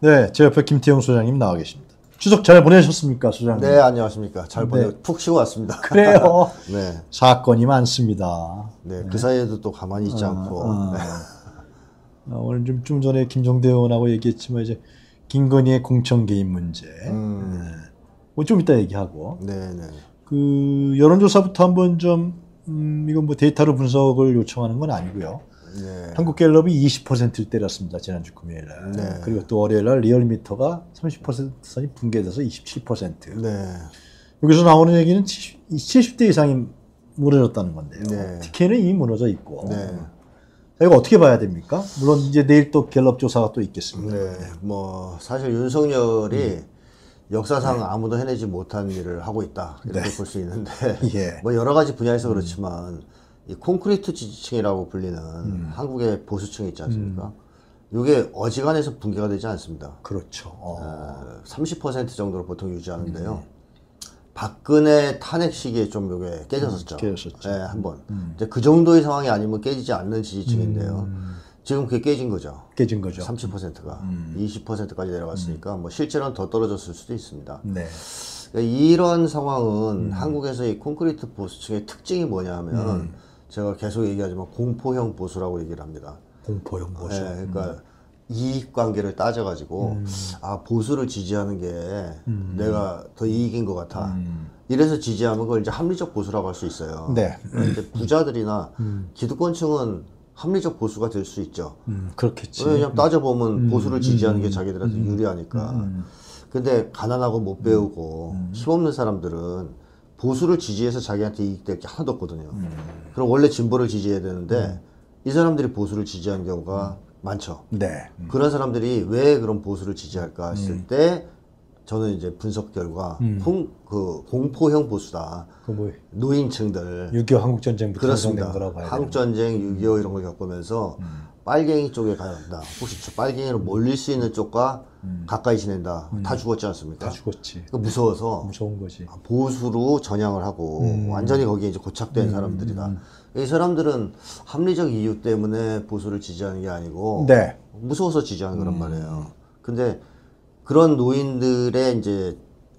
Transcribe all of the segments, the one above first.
네, 제 옆에 김태형 소장님 나와 계십니다. 추석 잘 보내셨습니까, 소장님? 네, 안녕하십니까. 네. 푹 쉬고 왔습니다. 그래요. 네. 사건이 많습니다. 네, 그 사이에도 또 가만히 있지 않고. 네. 오늘 좀 전에 김종대 의원하고 얘기했지만 이제 김건희의 공천 개입 문제. 뭐 좀 이따 얘기하고. 네. 그 여론조사부터 한번 좀 이건 뭐 데이터로 분석을 요청하는 건 아니고요. 네. 한국갤럽이 20%를 때렸습니다. 지난주 금요일 날. 네. 그리고 또 월요일 날 리얼미터가 30%선이 붕괴돼서 27%. 네. 여기서 나오는 얘기는 70대 이상이 무너졌다는 건데요. 네. TK는 이미 무너져 있고. 네. 자, 이거 어떻게 봐야 됩니까? 물론 이제 내일 또 갤럽 조사가 또 있겠습니다. 네. 뭐 사실 윤석열이 역사상 아무도 해내지 못한 일을 하고 있다. 이렇게 볼 수 있는데 예. 뭐 여러 가지 분야에서 그렇지만 이 콘크리트 지지층이라고 불리는 한국의 보수층이 있지 않습니까? 이게 어지간해서 붕괴가 되지 않습니다. 그렇죠. 30% 정도로 보통 유지하는데요. 박근혜 탄핵 시기에 좀 이게 깨졌었죠. 깨졌었죠. 네, 한번. 이제 그 정도의 상황이 아니면 깨지지 않는 지지층인데요. 지금 그게 깨진 거죠. 깨진 거죠. 30%가 20%까지 내려갔으니까 뭐 실제로는 더 떨어졌을 수도 있습니다. 네. 그러니까 이런 상황은 한국에서 이 콘크리트 보수층의 특징이 뭐냐면 제가 계속 얘기하지만 공포형 보수라고 얘기를 합니다. 공포형 보수. 네, 그러니까 이익 관계를 따져가지고 아 보수를 지지하는 게 내가 더 이익인 것 같아. 이래서 지지하면 그걸 이제 합리적 보수라고 할 수 있어요. 네. 근데 부자들이나 기득권층은 합리적 보수가 될 수 있죠. 그렇겠지. 왜냐면 따져보면 보수를 지지하는 게 자기들한테 유리하니까. 근데 가난하고 못 배우고 힘없는 사람들은 보수를 지지해서 자기한테 이익될 게 하나도 없거든요. 그럼 원래 진보를 지지해야 되는데 이 사람들이 보수를 지지하는 경우가 많죠. 네. 그런 사람들이 왜 그런 보수를 지지할까 했을 때 저는 이제 분석 결과 공포형 보수다. 그 뭐 노인층들 6.25 한국전쟁부터 그렇습니다. 형성된 거라고 봐야 한국전쟁, 6.25 이런 걸 겪으면서 빨갱이 쪽에 가야 한다. 혹시 저 빨갱이로 몰릴 수 있는 쪽과 가까이 지낸다. 다 죽었지 않습니까? 다 죽었지. 무서워서 무서운 거지. 보수로 전향을 하고 완전히 거기에 이제 고착된 사람들이다. 이 사람들은 합리적 이유 때문에 보수를 지지하는 게 아니고 네. 무서워서 지지하는 거란 말이에요. 근데 그런 노인들의 이제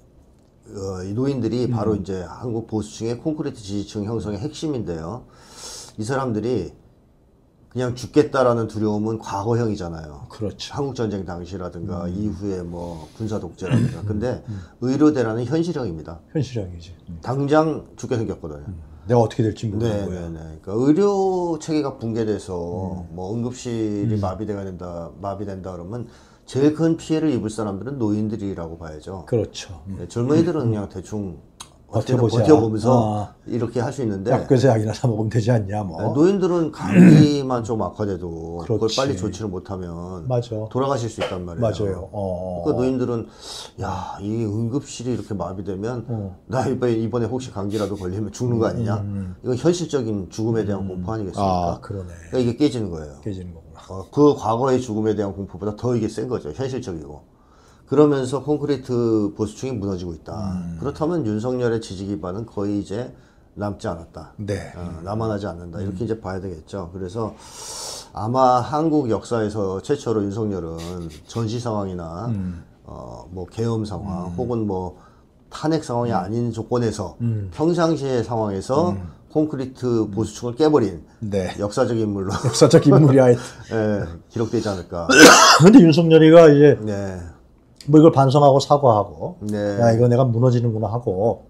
이 노인들이 바로 이제 한국 보수층의 콘크리트 지지층 형성의 핵심인데요. 이 사람들이 그냥 죽겠다라는 두려움은 과거형이잖아요. 그렇죠. 한국전쟁 당시라든가 이후에 뭐 군사 독재라든가. 근데 의료대라는 현실형입니다. 현실형이지. 당장 죽게 생겼거든요. 내가 어떻게 될지 모르는 거야. 네네네. 그러니까 의료 체계가 붕괴돼서 뭐 응급실이 마비된다 그러면 제일 큰 피해를 입을 사람들은 노인들이라고 봐야죠. 그렇죠. 네, 젊은이들은 그냥 대충 버텨보자. 버텨보면서 이렇게 할 수 있는데 약그새 약이나 사 먹으면 되지 않냐 뭐. 노인들은 감기만 좀 악화돼도 그걸 그렇지. 빨리 조치를 못하면 맞아. 돌아가실 수 있단 말이에요. 맞아요. 그러니까 노인들은 야, 이 응급실이 이렇게 마비되면 나 이번에 혹시 감기라도 걸리면 죽는 거 아니냐? 이건 현실적인 죽음에 대한 공포 아니겠습니까? 아, 그러네. 그러니까 이게 깨지는 거예요. 깨지는 거구나. 그 과거의 죽음에 대한 공포보다 더 이게 센 거죠. 현실적이고. 그러면서 콘크리트 보수층이 무너지고 있다. 그렇다면 윤석열의 지지 기반은 거의 이제 남지 않았다. 네. 남아나지 않는다. 이렇게 이제 봐야 되겠죠. 그래서 아마 한국 역사에서 최초로 윤석열은 전시 상황이나 뭐 계엄 상황 혹은 뭐 탄핵 상황이 아닌 조건에서 평상시의 상황에서 콘크리트 보수층을 깨버린 네. 역사적 인물로 역사적 인물이야. 예, 기록되지 않을까. 근데 윤석열이가 이제 네. 뭐 이걸 반성하고 사과하고 네. 야 이거 내가 무너지는구나 하고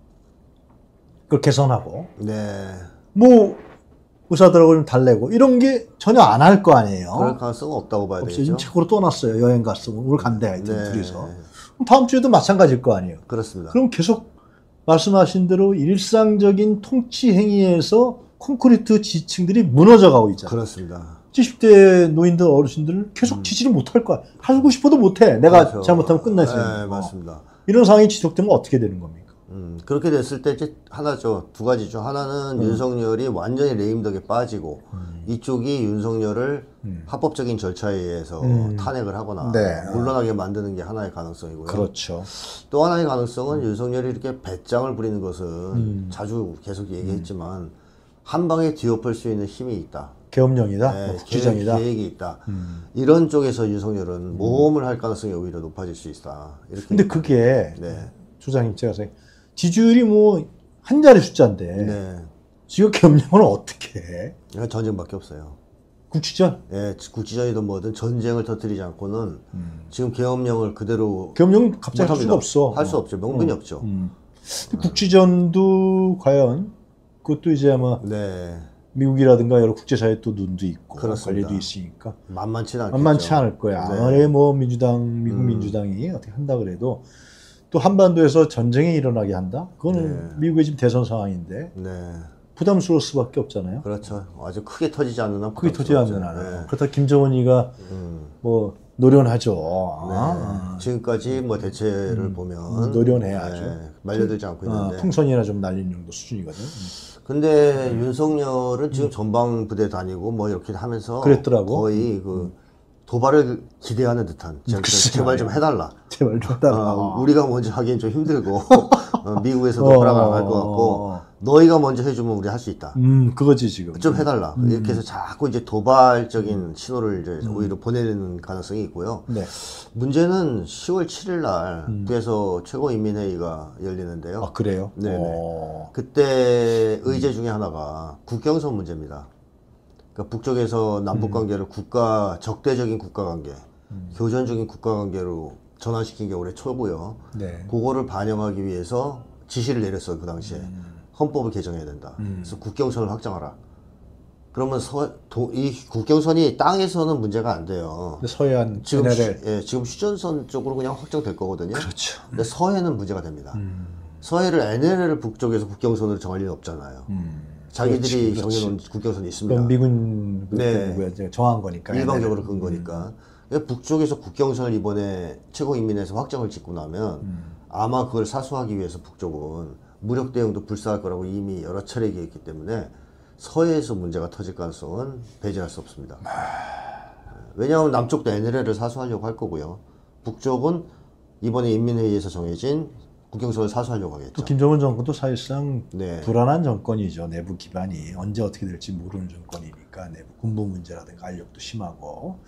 그걸 개선하고 네. 뭐 의사들하고 좀 달래고 이런 게 전혀 안 할 거 아니에요. 그럴 가능성은 없다고 봐야 없어요. 되겠죠. 지금 책으로 떠났어요. 여행 갔으면 오늘 간대 하여튼 네. 둘이서. 그럼 다음 주에도 마찬가지일 거 아니에요. 그렇습니다. 그럼 계속 말씀하신 대로 일상적인 통치 행위에서 콘크리트 지층들이 무너져 가고 있잖아요. 그렇습니다. 70대 노인들 어르신들은 계속 지지를 못할 거야. 하고 싶어도 못해. 내가 그렇죠. 잘못하면 끝나지. 네, 맞습니다. 이런 상황이 지속되면 어떻게 되는 겁니까? 그렇게 됐을 때 이제 하나죠. 두 가지죠. 하나는 윤석열이 완전히 레임덕에 빠지고 이쪽이 윤석열을 합법적인 절차에 의해서 탄핵을 하거나 네. 물러나게 만드는 게 하나의 가능성이고요. 그렇죠. 또 하나의 가능성은 윤석열이 이렇게 배짱을 부리는 것은 자주 계속 얘기했지만 한 방에 뒤엎을 수 있는 힘이 있다. 계엄령이다, 네, 뭐 국지전이다. 계획이 있다. 이런 쪽에서 윤석열은 모험을 할 가능성이 오히려 높아질 수 있다. 이렇게. 근데 그게 네. 주장님 제가 생각, 지지율이 뭐 한 자리 숫자인데 네. 지역 계엄령은 어떻게 해? 이건 전쟁밖에 없어요. 국지전? 예, 국지전이든 뭐든 전쟁을 터뜨리지 않고는 지금 계엄령을 그대로 계엄령 갑자기 할 수가 없어. 할 수 없죠. 명분이 없죠. 근데 국지전도 과연 그것도 이제 아마 네. 미국이라든가 여러 국제사회 또 눈도 있고 그렇습니다. 관리도 있으니까 만만치는 않겠죠. 만만치 않을 거야. 네. 아무리 뭐 미국 민주당이 어떻게 한다 그래도 또 한반도에서 전쟁이 일어나게 한다? 그거는 네. 미국의 지금 대선 상황인데 네. 부담스러울 수밖에 없잖아요. 그렇죠. 아주 크게 터지지 않는 한 크게 터지지 않는 부담스럽죠. 한은. 네. 그렇다 김정은이가 뭐 노련하죠. 네. 지금까지 뭐 대체를 보면 노련해야죠. 말려들지 않고 있는데. 풍선이나 좀 날리는 정도 수준이거든. 근데 윤석열은 지금 전방 부대 다니고 뭐 이렇게 하면서 그랬더라고. 거의 그 도발을 기대하는 듯한 제발 좀 해달라. 제발 좀 해달라. 우리가 먼저 하기엔 좀 힘들고 미국에서도 허락 안 할 것 같고 너희가 먼저 해주면 우리 할 수 있다. 그거지 지금. 좀 해달라. 이렇게 해서 자꾸 이제 도발적인 신호를 이제 오히려 보내는 가능성이 있고요. 네. 문제는 10월 7일 날 국회에서 최고인민회의가 열리는데요. 아 그래요? 네네. 그때 의제 중에 하나가 국경선 문제입니다. 그러니까 북쪽에서 남북 관계를 적대적인 국가 관계, 교전적인 국가 관계로 전환시킨 게 올해 초고요. 네. 그거를 반영하기 위해서 지시를 내렸어요, 그 당시에. 헌법을 개정해야 된다. 그래서 국경선을 확장하라. 그러면 이 국경선이 땅에서는 문제가 안 돼요. 서해안 지금 NLL. 지금 휴전선 쪽으로 그냥 확정될 거거든요. 그렇죠. 근데 서해는 문제가 됩니다. 서해를 NLL을 북쪽에서 국경선으로 정할 리는 없잖아요. 자기들이 정해놓은 국경선이 있습니다. 미군 네. 누구야 이제 정한 거니까. 일방적으로 근 거니까. 그러니까 북쪽에서 국경선을 이번에 최고인민회에서 확정을 짓고 나면 아마 그걸 사수하기 위해서 북쪽은 무력 대응도 불사할 거라고 이미 여러 차례 얘기했기 때문에 서해에서 문제가 터질 가능성은 배제할 수 없습니다. 왜냐하면 남쪽도 NLL을 사수하려고 할 거고요. 북쪽은 이번에 인민회의에서 정해진 국경선을 사수하려고 하겠죠. 또 김정은 정권도 사실상 네. 불안한 정권이죠. 내부 기반이 언제 어떻게 될지 모르는 정권이니까 내부 군부 문제라든가 알력도 심하고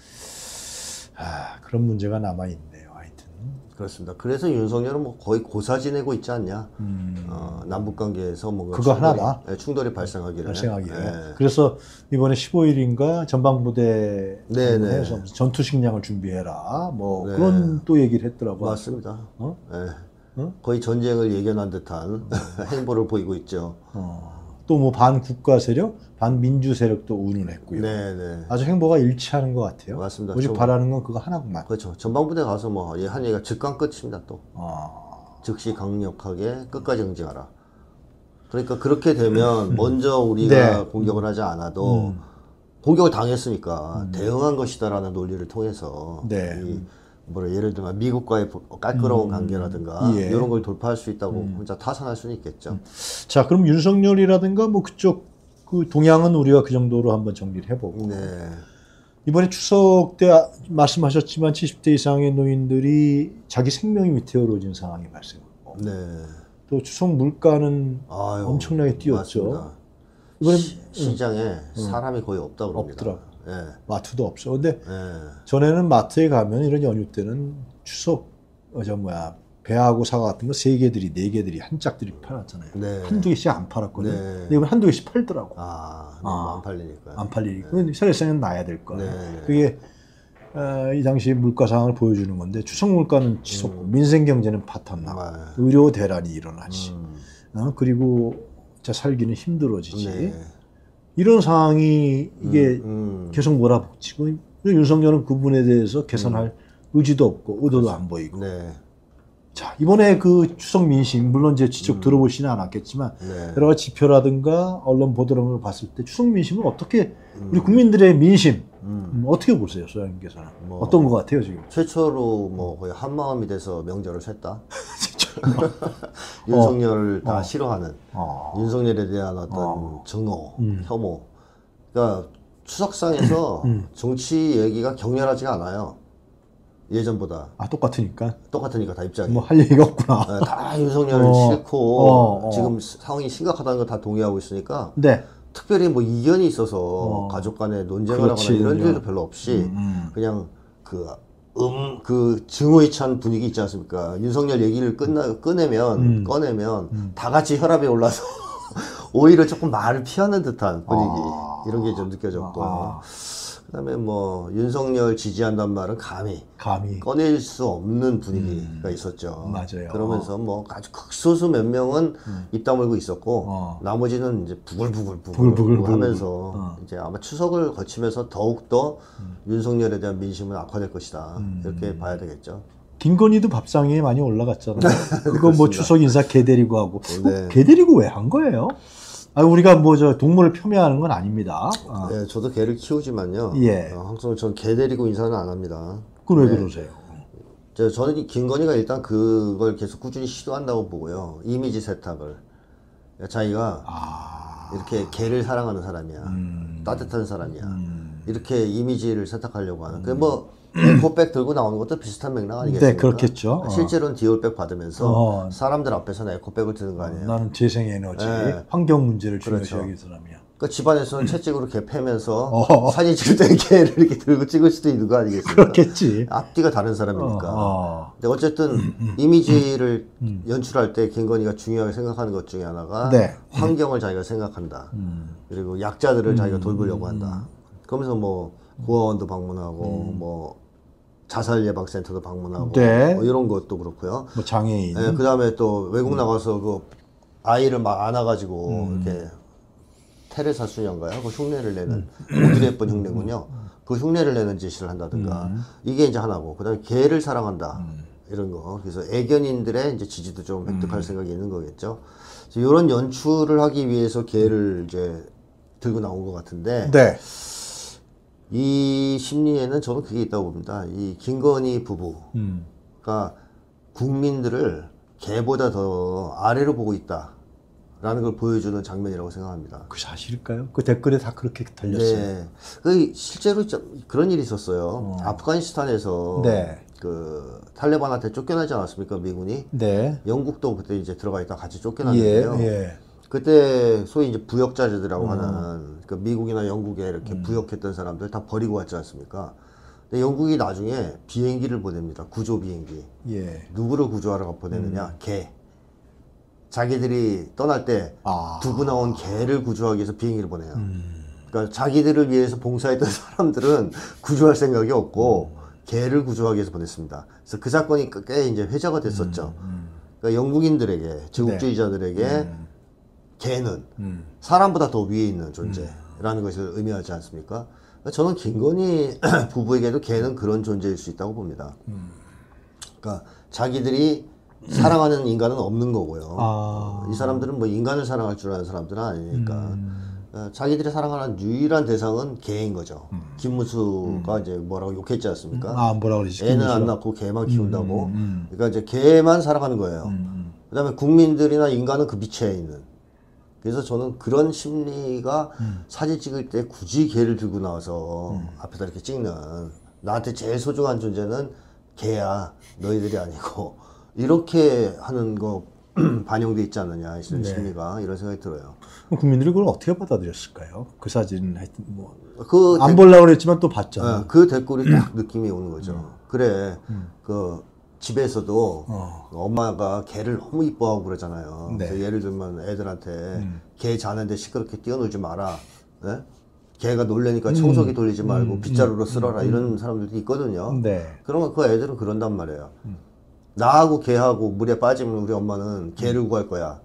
그런 문제가 남아 있네요. 하여튼 그렇습니다. 그래서 윤석열은 뭐 거의 고사 지내고 있지 않냐. 남북 관계에서 뭔가 그거 하나다. 충돌이 발생하기를. 네. 그래서 이번에 15일인가 전방부대 네네. 해서 무슨 전투 식량을 준비해라. 뭐 네. 그런 또 얘기를 했더라고요. 맞습니다. 어? 네. 거의 전쟁을 예견한 듯한 행보를 보이고 있죠. 또 뭐 반국가 세력, 반민주 세력도 운운했고요. 네네. 아주 행보가 일치하는 것 같아요. 맞습니다. 오직 바라는 건 그거 하나구만. 그렇죠. 전방부대 가서 뭐 한 얘기가 즉강 끝입니다. 또 즉시 강력하게 끝까지 응징하라. 그러니까 그렇게 되면 먼저 우리가 네. 공격을 하지 않아도 공격을 당했으니까 대응한 것이다라는 논리를 통해서 네. 예를 들면 미국과의 깔끔한 관계라든가 예. 이런 걸 돌파할 수 있다고 혼자 타산할 수는 있겠죠. 자, 그럼 윤석열이라든가 뭐 그쪽 그 동향은 우리가 그 정도로 한번 정리를 해보고 네. 이번에 추석 때 말씀하셨지만 70대 이상의 노인들이 자기 생명이 위태로워진 상황이 발생하고 네. 또 추석 물가는 아유, 엄청나게 뛰었죠. 맞습니다. 이번에 시장에 사람이 거의 없다고 그럽니다. 없더라고. 네. 마트도 없어. 근데 네. 전에는 마트에 가면 이런 연휴 때는 추석 배하고 사과 같은 거 3개들이 4개들이 한 짝들이 팔았잖아요. 네. 한두 개씩 안 팔았거든. 네. 근데 이번 한두 개씩 팔더라고. 너무 안 팔리니까. 안 팔리니까. 근데 세례상은 나야 될 거야. 네. 그게 이 당시 물가 상황을 보여주는 건데 추석 물가는 치솟고 민생 경제는 파탄나고 의료 대란이 일어나지. 그리고 살기는 힘들어지지. 네. 이런 상황이 이게 계속 몰아붙이고 윤석열은 그 부분에 대해서 개선할 의지도 없고 의도도 안 보이고. 네. 자, 이번에 그 추석 민심 물론 이제 직접 들어보시는 않았겠지만 네. 여러 가지 지표라든가 언론 보도를 걸 봤을 때 추석 민심은 어떻게 우리 국민들의 민심 어떻게 보세요, 소장님께서는 어떤 것 같아요 지금? 최초로 거의 한 마음이 돼서 명절을 샜다. 윤석열을 다 싫어하는 윤석열에 대한 어떤 증오, 혐오. 그러니까 추석상에서 정치 얘기가 격렬하지가 않아요. 예전보다. 똑같으니까 다 입장이. 뭐 할 얘기가 없구나. 네, 다 윤석열을 싫고 지금 상황이 심각하다는 거 다 동의하고 있으니까 네. 특별히 뭐 이견이 있어서 가족 간에 논쟁을 그렇지, 하거나 이런 그냥. 일도 별로 없이 그냥 그 증오의찬 분위기 있지 않습니까? 윤석열 얘기를 꺼내면 다 같이 혈압이 올라서 오히려 조금 말을 피하는 듯한 분위기 이런 게 좀 느껴졌고 그다음에 뭐 윤석열 지지한다는 말은 감히 꺼낼 수 없는 분위기가 있었죠. 맞아요. 그러면서 뭐 아주 극소수 몇 명은 입 다물고 있었고 나머지는 이제 부글부글 하면서 이제 아마 추석을 거치면서 더욱더 윤석열에 대한 민심은 악화될 것이다. 이렇게 봐야 되겠죠. 김건희도 밥상에 많이 올라갔잖아요. 그거 뭐 추석 인사 개 데리고 하고. 네. 개 데리고 왜 한 거예요? 아, 우리가 뭐 저 동물을 폄훼하는 건 아닙니다. 네, 저도 개를 키우지만요. 예. 항상 전 개 데리고 인사는 안 합니다. 그건 왜 그러세요? 저는 김건희가 일단 그걸 계속 꾸준히 시도한다고 보고요. 이미지 세탁을. 자기가 이렇게 개를 사랑하는 사람이야. 따뜻한 사람이야. 이렇게 이미지를 세탁하려고 하는. 그 뭐 에코백 들고 나오는 것도 비슷한 맥락 아니겠습니까? 네, 그렇겠죠. 실제로는 디올백 받으면서 사람들 앞에서는 에코백을 드는 거 아니에요? 나는 재생에너지, 네. 환경 문제를 그렇죠. 중요시 여기는 사람이야. 그러니까 집안에서는 채찍으로 개 패면서 사진 찍을 때 개를 이렇게 들고 찍을 수도 있는 거 아니겠습니까? 그렇겠지. 앞뒤가 다른 사람이니까. 근데 어쨌든 이미지를 연출할 때 김건희가 중요하게 생각하는 것 중에 하나가 네. 환경을 자기가 생각한다. 그리고 약자들을 자기가 돌보려고 한다. 그러면서 뭐 고아원도 방문하고 뭐 자살 예방센터도 방문하고 네. 뭐 이런 것도 그렇고요. 뭐 장애인. 네, 그다음에 또 외국 나가서 그 아이를 막 안아가지고 이렇게 테레사 수녀인가요? 그 흉내를 내는 오드리 헵번 흉내군요. 그 흉내를 내는 짓을 한다든가 이게 이제 하나고 그다음에 개를 사랑한다 이런 거. 그래서 애견인들의 이제 지지도 좀 획득할 생각이 있는 거겠죠. 그래서 이런 연출을 하기 위해서 개를 이제 들고 나온 것 같은데 네. 이 심리에는 저는 그게 있다고 봅니다. 이 김건희 부부가 국민들을 개보다 더 아래로 보고 있다. 라는 걸 보여주는 장면이라고 생각합니다. 그 사실일까요? 그 댓글에 다 그렇게 달렸어요. 네. 그 실제로 그런 일이 있었어요. 아프가니스탄에서 네. 그 탈레반한테 쫓겨나지 않았습니까? 미군이. 네. 영국도 그때 이제 들어가 있다 같이 쫓겨났는데요. 예. 그때 소위 이제 부역자들이라고 하는 그 미국이나 영국에 이렇게 부역했던 사람들 다 버리고 왔지 않습니까? 근데 영국이 나중에 비행기를 보냅니다. 구조 비행기. 예. 누구를 구조하러 보내느냐? 개. 자기들이 떠날 때 두고 나온 개를 구조하기 위해서 비행기를 보내요. 그러니까 자기들을 위해서 봉사했던 사람들은 구조할 생각이 없고 개를 구조하기 위해서 보냈습니다. 그래서 그 사건이 꽤 이제 회자가 됐었죠. 그러니까 영국인들에게, 제국주의자들에게 개는 사람보다 더 위에 있는 존재라는 것을 의미하지 않습니까? 그러니까 저는 김건희 부부에게도 개는 그런 존재일 수 있다고 봅니다. 그러니까 자기들이 사랑하는 인간은 없는 거고요. 이 사람들은 뭐 인간을 사랑할 줄 아는 사람들은 아니니까. 자기들이 사랑하는 유일한 대상은 개인 거죠. 김무수가 이제 뭐라고 욕했지 않습니까? 뭐라 그러지? 애는 안 낳고 개만 키운다고. 그러니까 이제 개만 사랑하는 거예요. 그다음에 국민들이나 인간은 그 밑에 있는. 그래서 저는 그런 심리가 사진 찍을 때 굳이 개를 들고 나와서 앞에다 이렇게 찍는 나한테 제일 소중한 존재는 개야. 너희들이 아니고. 이렇게 하는 거 반영돼 있지 않느냐 이런 심리가 이런 생각이 들어요. 국민들이 그걸 어떻게 받아들였을까요? 그 사진 하여튼 뭐 그 안 보려고 그랬지만 또 봤잖아. 그 댓글이 딱 느낌이 오는 거죠. 그래 그 집에서도 엄마가 개를 너무 이뻐하고 그러잖아요. 네. 그래서 예를 들면 애들한테 개 자는데 시끄럽게 뛰어놀지 마라. 네? 개가 놀래니까 청소기 돌리지 말고 빗자루로 쓸어라 이런 사람들도 있거든요. 네. 그러면 그 애들은 그런단 말이에요. 나하고 개하고 물에 빠지면 우리 엄마는 개를 구할 거야.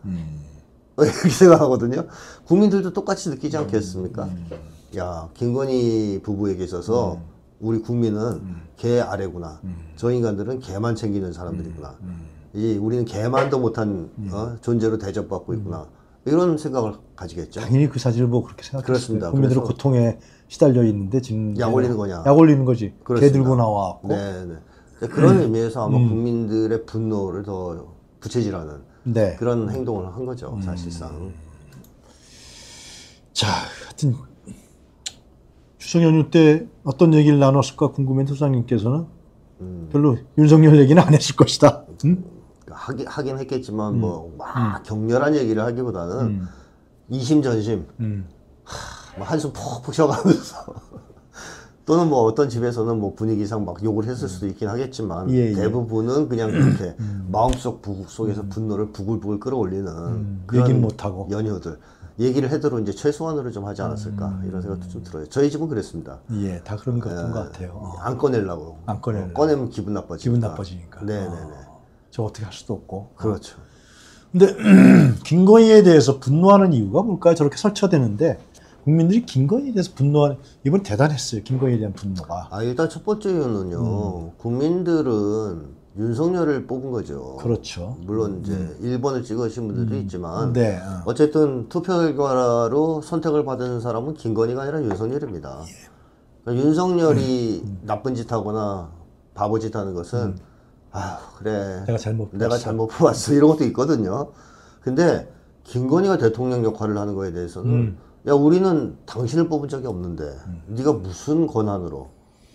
이렇게 생각하거든요. 국민들도 똑같이 느끼지 않겠습니까? 야, 김건희 부부에게 있어서 우리 국민은 개 아래구나. 저 인간들은 개만 챙기는 사람들이구나. 우리는 개만도 못한 존재로 대접받고 있구나. 이런 생각을 가지겠죠. 당연히 그 사진을 보고 그렇게 생각했어요. 그렇습니다. 국민들은 그래서 고통에 시달려 있는데 지금 약 올리는 거냐? 약 올리는 거지. 그렇습니다. 개 들고 나와갖고. 네. 그런 의미에서 아마 국민들의 분노를 더 부채질하는 네. 그런 행동을 한 거죠, 사실상. 자, 하여튼 추석 연휴 때 어떤 얘기를 나눴을까 궁금해 소장님께서는 별로 윤석열 얘기는 안 했을 것이다. 하긴 했겠지만 뭐 막 격렬한 얘기를 하기보다는 이심전심 뭐 한숨 푹푹 쉬어가면서 또는 뭐 어떤 집에서는 뭐 분위기상 막 욕을 했을 수도 있긴 하겠지만 예, 예. 대부분은 그냥 그렇게 마음속 부국 속에서 분노를 부글부글 끌어올리는 그런 얘기는 못하고. 연유들 얘기를 해도 이제 최소한으로 좀 하지 않았을까 이런 생각도 좀 들어요. 저희 집은 그랬습니다. 예, 다 그런 것인 것 같아요. 안 꺼내려고. 안 꺼내려고. 꺼내면 기분 나빠지니까. 기분 나빠지니까. 네네네. 저 어떻게 할 수도 없고. 그렇죠. 근데 김건희에 대해서 분노하는 이유가 뭘까요? 저렇게 설쳐대는데 국민들이 김건희에 대해서 분노하는 이번 대단했어요. 김건희에 대한 분노가. 일단 첫 번째 이유는요. 국민들은 윤석열을 뽑은 거죠. 그렇죠. 물론 이제 1번을 찍으신 분들도 있지만 네. 어쨌든 투표 결과로 선택을 받은 사람은 김건희가 아니라 윤석열입니다. 그러니까 윤석열이 나쁜 짓 하거나 바보 짓 하는 것은 그래 내가 잘못 뽑았어 이런 것도 있거든요. 근데 김건희가 대통령 역할을 하는 거에 대해서는 야 우리는 당신을 뽑은 적이 없는데 네가 무슨 권한으로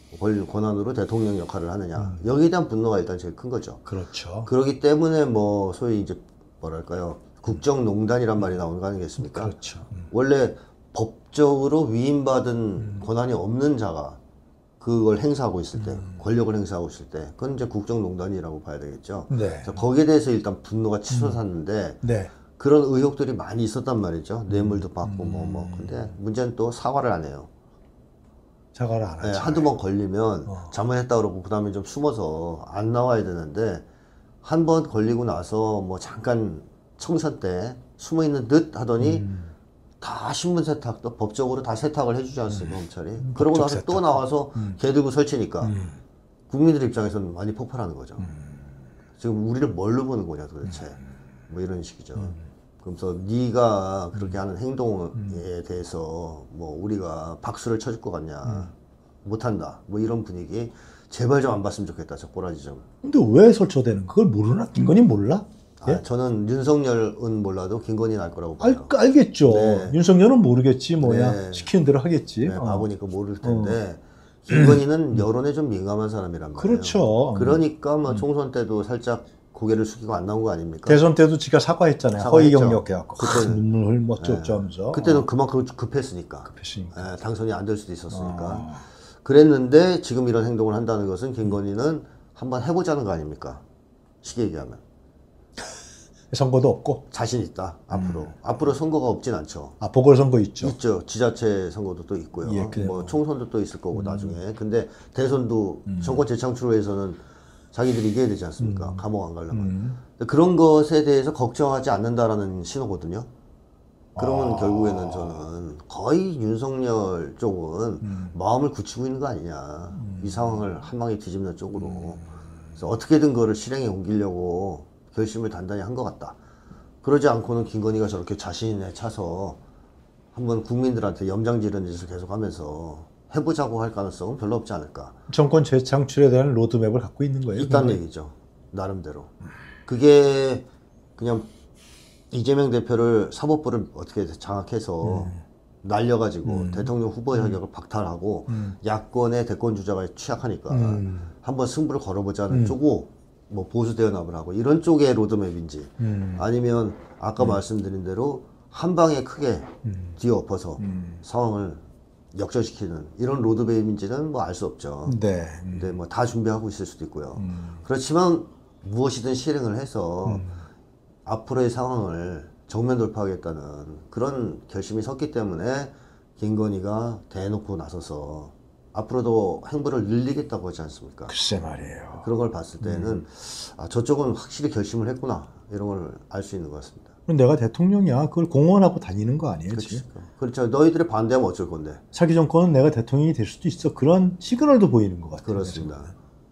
대통령 역할을 하느냐. 여기에 대한 분노가 일단 제일 큰 거죠. 그렇죠. 그렇기 때문에 뭐 소위 이제 뭐랄까요 국정농단이란 말이 나오는 거 아니겠습니까? 그렇죠. 원래 법적으로 위임받은 권한이 없는 자가 그걸 행사하고 있을 때, 권력을 행사하고 있을 때, 그건 이제 국정농단이라고 봐야 되겠죠. 네. 그래서 거기에 대해서 일단 분노가 치솟았는데 네. 그런 의혹들이 많이 있었단 말이죠. 뇌물도 받고 뭐. 근데 문제는 또 사과를 안 해요. 사과를 안 하죠. 한두 번 걸리면 잘못했다 그러고 그 다음에 좀 숨어서 안 나와야 되는데 한 번 걸리고 나서 뭐 잠깐 청선 때 숨어 있는 듯 하더니 다 신분 세탁도 법적으로 다 세탁을 해주지 않습니까 검찰이. 그러고 나서 세탁. 또 나와서 개 들고 설치니까 국민들 입장에서는 많이 폭발하는 거죠. 지금 우리를 뭘로 보는 거냐 도대체. 뭐 이런 식이죠. 그래서 네가 그렇게 하는 행동에 대해서 뭐 우리가 박수를 쳐줄 것 같냐. 못한다. 뭐 이런 분위기. 제발 좀 안 봤으면 좋겠다. 저 꼬라지 좀. 근데 왜 설쳐대는 그걸 모르나? 김건희 몰라? 예? 저는 윤석열은 몰라도 김건희는 알 거라고 봐요. 알겠죠. 네. 윤석열은 모르겠지. 뭐야. 네. 시키는 대로 하겠지. 네, 바보니까 모를 텐데 김건희는 여론에 좀 민감한 사람이란 말이에요. 그렇죠. 그러니까 뭐 총선 때도 살짝 고개를 숙이고 안 나온 거 아닙니까? 대선 때도 지가 사과했잖아요. 사과했죠. 허위 경력해갖고 눈물 흘 어쩌고저쩌고 하면서. 그때는 그만큼 급했으니까. 급했으니까. 당선이 안 될 수도 있었으니까. 그랬는데 지금 이런 행동을 한다는 것은 김건희는 한번 해보자는 거 아닙니까? 쉽게 얘기하면. 선거도 없고. 자신 있다. 앞으로 선거가 없진 않죠. 보궐선거 있죠. 있죠. 지자체 선거도 또 있고요. 예, 뭐 총선도 또 있을 거고 나중에. 근데 대선도 정권 재창출을 위해서는 자기들이 이겨야 되지 않습니까? 감옥 안 가려면. 그런 것에 대해서 걱정하지 않는다라는 신호거든요. 그러면 결국에는 저는 거의 윤석열 쪽은 마음을 굳히고 있는 거 아니냐. 이 상황을 한 방에 뒤집는 쪽으로. 그래서 어떻게든 그거를 실행에 옮기려고 결심을 단단히 한 것 같다. 그러지 않고는 김건희가 저렇게 자신에 차서 한번 국민들한테 염장지르는 짓을 계속하면서 해보자고 할 가능성은 별로 없지 않을까. 정권 재창출에 대한 로드맵을 갖고 있는 거예요. 있다는 얘기죠. 나름대로. 그게 그냥 이재명 대표를 사법부를 어떻게 장악해서 날려가지고 대통령 후보 자격을 박탈하고 야권의 대권 주자가 취약하니까 한번 승부를 걸어보자는 쪽고 뭐 보수 대연합을 하고 이런 쪽의 로드맵인지 아니면 아까 말씀드린 대로 한 방에 크게 뒤엎어서 상황을 역전시키는 이런 로드맵인지는 뭐 알 수 없죠. 네. 근데 뭐 다 준비하고 있을 수도 있고요. 그렇지만 무엇이든 실행을 해서 앞으로의 상황을 정면 돌파하겠다는 그런 결심이 섰기 때문에 김건희가 대놓고 나서서 앞으로도 행보를 늘리겠다고 하지 않습니까? 글쎄 말이에요. 그런 걸 봤을 때는 저쪽은 확실히 결심을 했구나 이런 걸 알 수 있는 것 같습니다. 내가 대통령이야. 그걸 공언하고 다니는 거 아니에요? 그렇죠. 그렇죠. 너희들이 반대하면 어쩔 건데. 차기 정권은 내가 대통령이 될 수도 있어. 그런 시그널도 보이는 것 같아요. 그렇습니다.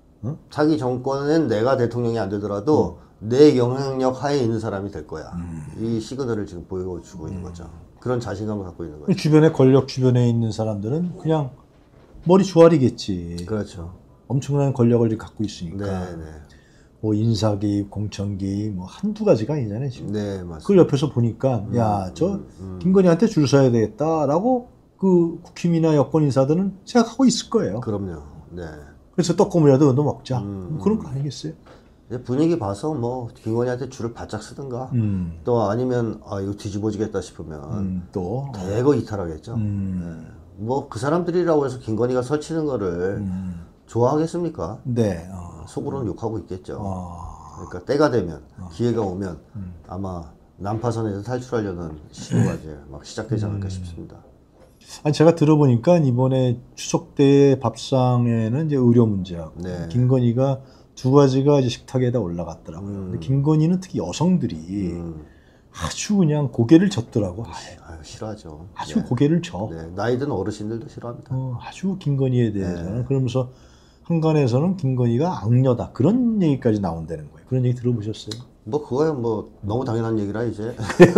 차기 정권은 내가 대통령이 안 되더라도 내 영향력 하에 있는 사람이 될 거야. 이 시그널을 지금 보여주고 있는 거죠. 그런 자신감을 갖고 있는 거죠. 주변에 권력 주변에 있는 사람들은 그냥 머리 조아리겠지. 그렇죠. 엄청난 권력을 갖고 있으니까. 네. 뭐 인사개입, 공천개입 뭐 한두 가지가 아니잖아요 지금. 네, 맞습니다. 그걸 옆에서 보니까 야, 저 김건희한테 줄 서야 되겠다라고 그 국힘이나 여권 인사들은 생각하고 있을 거예요. 그럼요. 네. 그래서 떡고물이라도 얻어 먹자. 그런 거 아니겠어요? 이제 분위기 봐서 뭐 김건희한테 줄을 바짝 쓰든가 또 아니면 이거 뒤집어지겠다 싶으면 또 대거 이탈하겠죠. 네. 뭐 그 사람들이라고 해서 김건희가 설치는 거를 좋아하겠습니까? 네. 속으로는 욕하고 있겠죠. 그러니까 때가 되면 기회가 오면 아마 난파선에서 탈출하려는 시도가 이제 막 시작되지 않을까 싶습니다. 아니 제가 들어보니까 이번에 추석 때 밥상에는 이제 의료 문제하고 네. 김건희가 두 가지가 이제 식탁에다 올라갔더라고요. 근데 김건희는 특히 여성들이 아주 그냥 고개를 젓더라고. 아유, 싫어하죠. 아주 고개를 져. 네. 나이 든 어르신들도 싫어합니다. 아주 김건희에 대해서는. 그러면서 한간에서는 김건희가 악녀다. 그런 얘기까지 나온다는 거예요. 그런 얘기 들어보셨어요? 뭐 그거야 뭐 너무 당연한 얘기라 이제.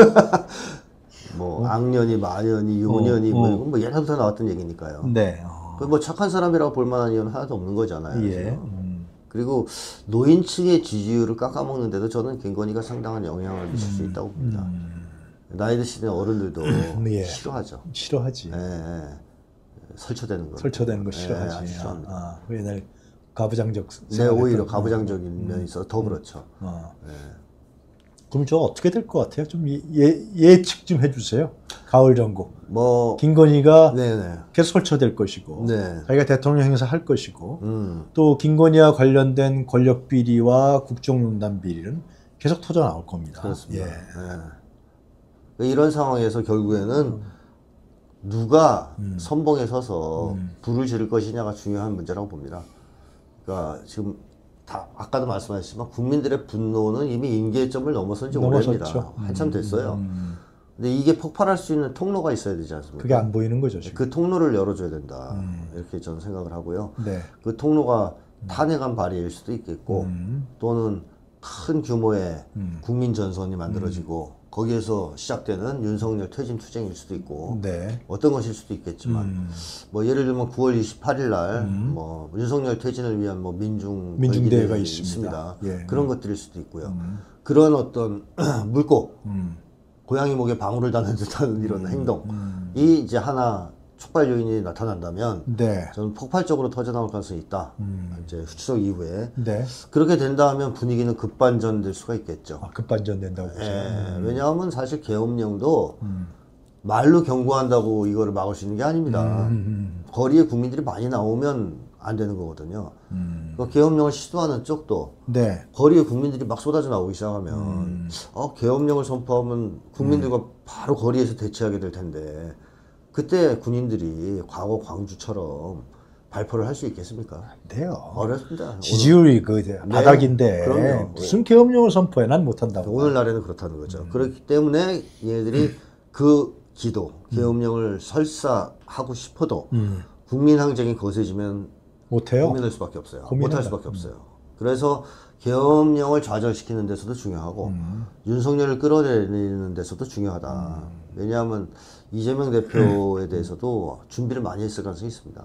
뭐 악년이 마년이 요년이 뭐 이건 뭐 예전부터 나왔던 얘기니까요. 네. 그 뭐 착한 사람이라고 볼 만한 이유는 하나도 없는 거잖아요. 예. 그리고 노인층의 지지율을 깎아먹는데도 저는 김건희가 상당한 영향을 미칠 수 있다고 봅니다. 나이 드시는 어른들도 예. 싫어하죠. 싫어하지. 예. 설쳐되는 거. 설쳐되는 거 싫어하지. 아주 싫어합니다. 옛날 가부장적. 네, 오히려 가부장적인 면이 있어서 더 그렇죠. 그럼 저 어떻게 될 것 같아요? 좀 예측 좀 해주세요. 가을 정국. 뭐 김건희가 네네. 계속 설쳐될 것이고, 네. 자기가 대통령 행사할 것이고, 또 김건희와 관련된 권력 비리와 국정농단 비리는 계속 터져 나올 겁니다. 그렇습니다. 예. 네. 이런 상황에서 결국에는 누가 선봉에 서서 불을 지를 것이냐가 중요한 문제라고 봅니다. 그러니까 지금 아까도 말씀하셨지만 국민들의 분노는 이미 임계점을 넘어선 지 오래입니다. 한참 됐어요. 근데 이게 폭발할 수 있는 통로가 있어야 되지 않습니까? 그게 안 보이는 거죠, 지금. 그 통로를 열어줘야 된다. 이렇게 저는 생각을 하고요. 네. 그 통로가 탄핵안 발의일 수도 있겠고 또는 큰 규모의 국민 전선이 만들어지고 거기에서 시작되는 윤석열 퇴진 투쟁일 수도 있고 네. 어떤 것일 수도 있겠지만 뭐 예를 들면 9월 28일 날 뭐 윤석열 퇴진을 위한 뭐 민중대회가 있습니다. 예. 그런 것들일 수도 있고요. 그런 어떤 물고 고양이 목에 방울을 다는 듯한 이런 행동이 이제 하나 촉발 요인이 나타난다면 네. 저는 폭발적으로 터져나올 가능성이 있다. 이제 추석 이후에 네. 그렇게 된다면 분위기는 급반전될 수가 있겠죠. 급반전 된다고 보죠. 왜냐하면 사실 계엄령도 말로 경고한다고 이거를 막을 수 있는 게 아닙니다. 거리에 국민들이 많이 나오면 안 되는 거거든요. 그 계엄령을 시도하는 쪽도 네. 거리에 국민들이 막 쏟아져 나오기 시작하면 계엄령을 선포하면 국민들과 바로 거리에서 대치하게 될 텐데 그때 군인들이 과거 광주처럼 발포를 할 수 있겠습니까? 돼요. 어렵습니다. 지지율이 그 바닥인데 그럼요. 무슨 계엄령을 선포해? 난 못한다고. 오늘날에는 그렇다는 거죠. 그렇기 때문에 얘네들이 그 기도, 계엄령을 설사하고 싶어도 국민 항쟁이 거세지면 못해요. 고민할 수밖에 없어요. 못할 수밖에 없어요. 그래서 계엄령을 좌절시키는 데서도 중요하고 윤석열을 끌어내리는 데서도 중요하다. 왜냐하면 이재명 대표에 대해서도 준비를 많이 했을 가능성이 있습니다.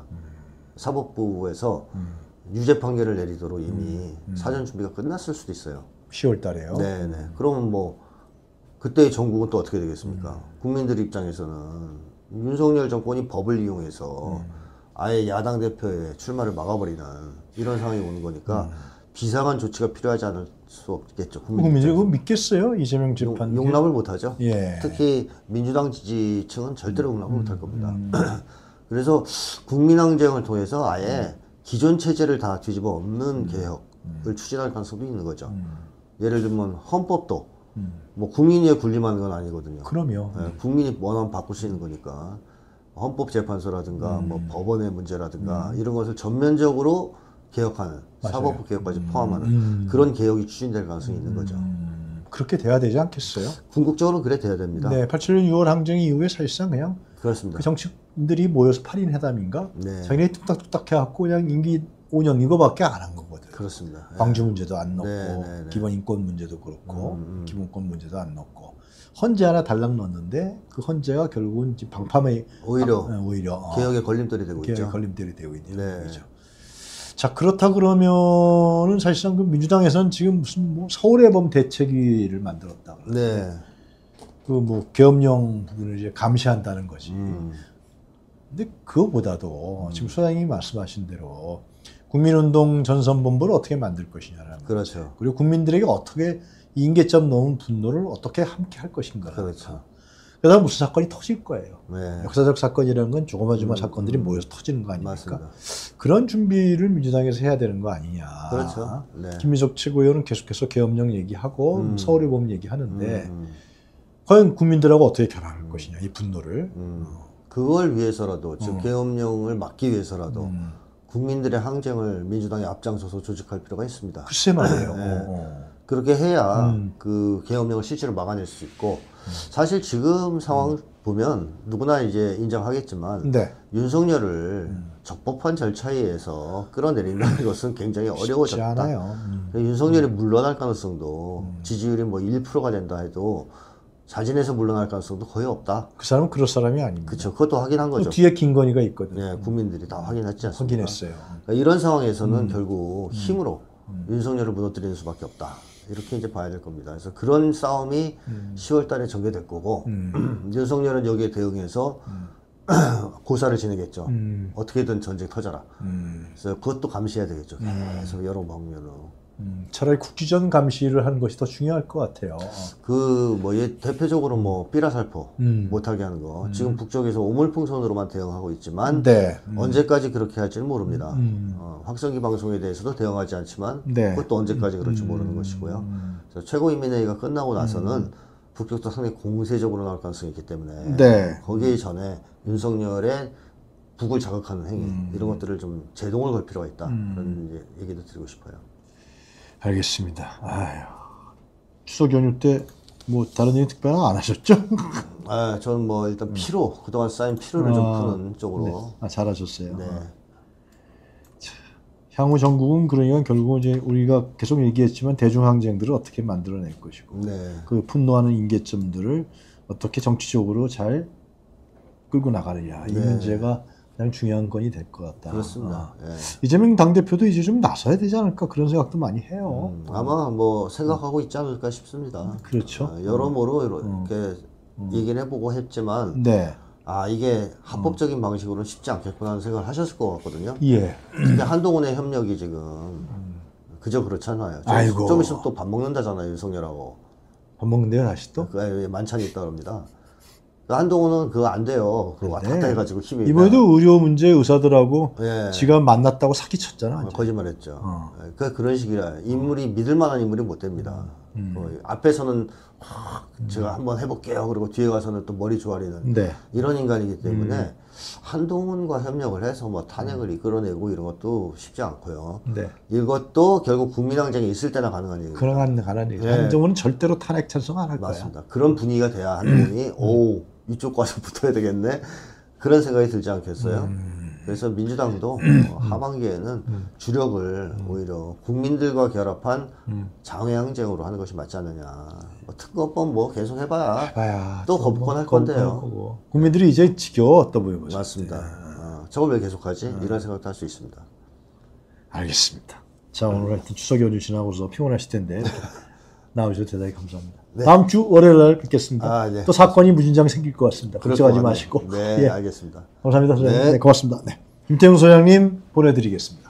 사법부에서 유죄 판결을 내리도록 이미 사전 준비가 끝났을 수도 있어요. 10월 달에요. 네네. 그러면 뭐 그때의 전국은 또 어떻게 되겠습니까? 국민들 입장에서는 윤석열 정권이 법을 이용해서 아예 야당 대표의 출마를 막아버리는 이런 상황이 오는 거니까 비상한 조치가 필요하지 않을 수 없겠죠. 국민들이 그거 믿겠어요? 이재명 재판 용납을 못하죠. 예. 특히 민주당 지지층은 절대로 용납을 못할 겁니다. 그래서 국민항쟁을 통해서 아예 기존 체제를 다 뒤집어 엎는 개혁을 추진할 가능성도 있는 거죠. 예를 들면 헌법도 뭐 국민이 군림하는 건 아니거든요. 그럼요. 네, 국민이 원하면 바꿀 수 있는 거니까 헌법재판소라든가 뭐 법원의 문제라든가 이런 것을 전면적으로 개혁하는 사법부 개혁까지 포함하는 그런 개혁이 추진될 가능성이 있는 거죠. 그렇게 돼야 되지 않겠어요? 궁극적으로는 그래 돼야 됩니다. 네, 87년 6월 항쟁 이후에 사실상 그냥 그렇습니다. 그 정치인들이 모여서 8인 회담인가? 네. 자기네 뚝딱뚝딱 해갖고 그냥 임기 5년 이거밖에 안 한 거거든. 그렇습니다. 광주 문제도 안 넣고 네. 기본 인권 문제도 그렇고 기본권 문제도 안 넣고 헌재 하나 달랑 넣었는데 그 헌재가 결국은 지금 방파매 오히려 개혁의 걸림돌이 되고 개혁의 있죠. 걸림돌이 되고 있는 네. 거죠. 자, 그렇다 그러면은 사실상 그 민주당에서는 지금 무슨 뭐 서울해범 대책위를 만들었다. 네. 그 뭐 계엄령 부분을 이제 감시한다는 거지. 근데 그거보다도 지금 소장님이 말씀하신 대로 국민운동 전선본부를 어떻게 만들 것이냐라는 그렇죠. 문제. 그리고 국민들에게 어떻게 임계점 넘은 분노를 어떻게 함께 할 것인가. 그렇죠. 그러다 무슨 사건이 터질 거예요. 네. 역사적 사건이라는 건 조그마조그만 사건들이 모여서 터지는 거 아닙니까? 맞습니다. 그런 준비를 민주당에서 해야 되는 거 아니냐. 그렇죠. 네. 김민석 최고위원은 계속해서 계엄령 얘기하고 서울의 봄 얘기하는데 과연 국민들하고 어떻게 결합할 것이냐, 이 분노를. 그걸 위해서라도, 즉 계엄령을 막기 위해서라도 국민들의 항쟁을 민주당이 앞장서서 조직할 필요가 있습니다. 글쎄 말이에요. 네. 그렇게 해야 그 계엄령을 실제로 막아낼 수 있고, 사실 지금 상황 보면 누구나 이제 인정하겠지만 네. 윤석열을 적법한 절차에 의해서 끌어내린다는 것은 굉장히 어려워졌다. 않아요. 윤석열이 물러날 가능성도 지지율이 뭐 1%가 된다 해도 자진해서 물러날 가능성도 거의 없다. 그 사람은 그럴 사람이 아닙니다. 그렇죠. 그것도 확인한 거죠. 뒤에 김건희가 있거든요. 네, 국민들이 다 확인했지 않습니까? 확인했어요. 그러니까 이런 상황에서는 결국 힘으로 윤석열을 무너뜨리는 수밖에 없다. 이렇게 이제 봐야 될 겁니다. 그래서 그런 싸움이 10월 달에 전개될 거고, 윤석열은 여기에 대응해서 고사를 지내겠죠. 어떻게든 전쟁 터져라. 그래서 그것도 감시해야 되겠죠. 계속 여러 방면으로. 차라리 국지전 감시를 하는 것이 더 중요할 것 같아요. 대표적으로 뭐 삐라살포 못하게 하는 거. 지금 북쪽에서 오물풍선으로만 대응하고 있지만 네. 언제까지 그렇게 할지는 모릅니다. 확성기 방송에 대해서도 대응하지 않지만 네. 그것도 언제까지 그럴지 모르는 것이고요. 그래서 최고인민회의가 끝나고 나서는 북쪽도 상당히 공세적으로 나올 가능성이 있기 때문에 네. 거기에 전에 윤석열의 북을 자극하는 행위 이런 것들을 좀 제동을 걸 필요가 있다. 그런 이제 얘기도 드리고 싶어요. 알겠습니다. 아유, 추석 연휴 때 뭐 다른 일 특별한 거 안 하셨죠? 저는 뭐 일단 피로, 그동안 쌓인 피로를 좀 푸는 쪽으로. 네. 잘하셨어요. 네. 향후 전국은 그러니까 결국은 이제 우리가 계속 얘기했지만 대중항쟁들을 어떻게 만들어낼 것이고 네. 그 분노하는 임계점들을 어떻게 정치적으로 잘 끌고 나가느냐 이 문제가 가장 중요한 건이 될 것 같다. 그렇습니다. 예. 이재명 당대표도 이제 좀 나서야 되지 않을까 그런 생각도 많이 해요. 아마 뭐 생각하고 있지 않을까 싶습니다. 그렇죠. 여러모로 이렇게 얘기를 해보고 했지만 네. 이게 합법적인 방식으로는 쉽지 않겠구나 하는 생각을 하셨을 것 같거든요. 예. 근데 한동훈의 협력이 지금 그저 그렇잖아요. 아이고. 좀 있으면 또 밥 먹는다잖아요, 윤석열하고. 밥 먹는데요, 다시 또? 그 만찬이 있다 그럽니다. 한동훈은 그거 안 돼요. 그거 왔다 갔다 해가지고 힘이. 이번에도 의료 문제 의사들하고 예. 지가 만났다고 사기쳤잖아. 거짓말했죠. 그런 식이라 인물이 믿을 만한 인물이 못 됩니다. 앞에서는 제가 한번 해볼게요. 그리고 뒤에 가서는 또 머리 조아리는 네. 이런 인간이기 때문에 한동훈과 협력을 해서 뭐 탄핵을 이끌어내고 이런 것도 쉽지 않고요. 네. 이것도 결국 국민항쟁이 있을 때나 가능한 얘기예요. 가능한 얘기. 한정은 절대로 탄핵 찬성 안 할 거야. 맞습니다. 그런 분위기가 돼야 한동훈이 이쪽 과서 붙어야 되겠네. 그런 생각이 들지 않겠어요? 그래서 민주당도 하반기에는 주력을 오히려 국민들과 결합한 장외항쟁으로 하는 것이 맞지 않느냐. 특검법 뭐 계속 해봐야 또 거부권 건데요. 국민들이 이제 지겨워 또 보여보죠. 맞습니다. 저걸 왜 계속하지? 이런 생각도 할 수 있습니다. 알겠습니다. 자, 오늘 하여튼 추석 연휴 지나고서 피곤하실 텐데 나오셔서 대단히 감사합니다. 네. 다음 주 월요일 날 뵙겠습니다. 네. 또 사건이 무진장 생길 것 같습니다. 걱정하지 마시고. 네, 알겠습니다. 감사합니다, 소장님. 네. 네, 고맙습니다. 네. 김태웅 소장님 보내드리겠습니다.